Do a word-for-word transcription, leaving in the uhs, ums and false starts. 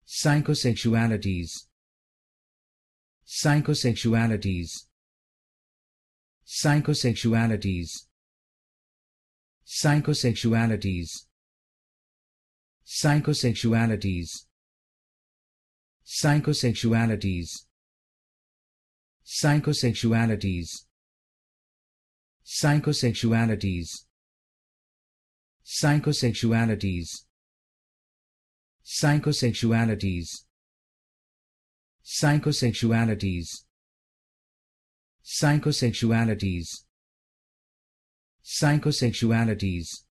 Psychosexualities. Psychosexualities. Psychosexualities. Psychosexualities. Psychosexualities. Psychosexualities. Psychosexualities. Psychosexualities. Psychosexualities. Psychosexualities. Psychosexualities. Psychosexualities. Psychosexualities.